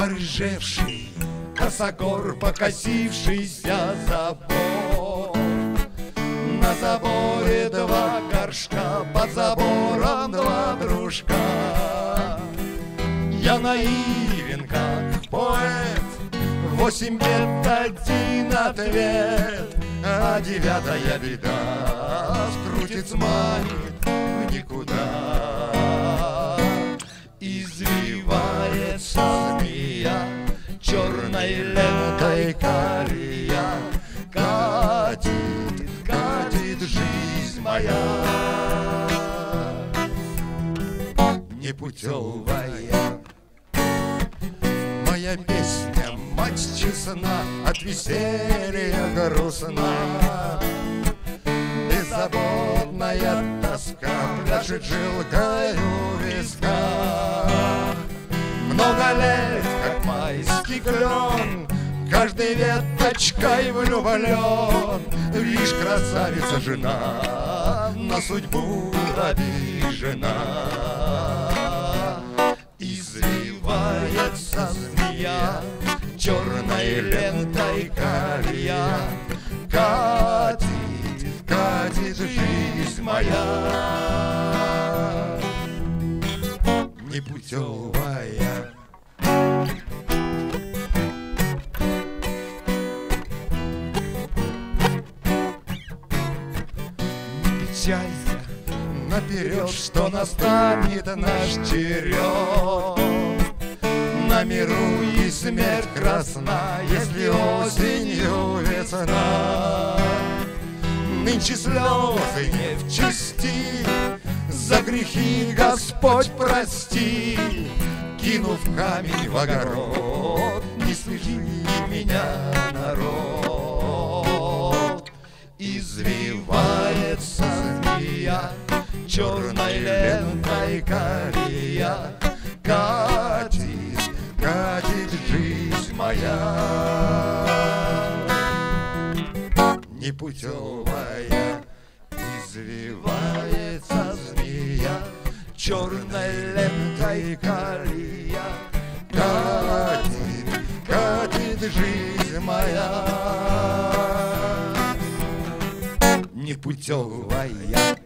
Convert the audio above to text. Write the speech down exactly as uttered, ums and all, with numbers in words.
Порыжевший косогор, покосившийся забор. На заборе два горшка, под забором два дружка. Я наивен, как поэт, восемь бед, один ответ. А девятая беда скрутит, сманит в никуда. Извивается змея черной лентой колея. Катит, катит жизнь моя непутевая. Моя песня, мать честна, от веселья грустна. Беззаботная тоска пляшет жилкою виска. Много лет, как майский клен, каждой веточкой влюблен. Лишь красавица жена на судьбу обижена. Извивается змея черной лентой колея. Катит, катит жизнь моя непутевая. Печалься наперед, что настанет наш черед. На миру и смерть красна, если осенью весна. Нынче слезы не в чести, за грехи Господь прости. Кинув камень в огород, не слыши меня, народ. Извивается змея черной лентой колея. Катит, катит жизнь моя непутевая. Извивается змея черной лентой колея. Катит, катит жизнь моя непутевая.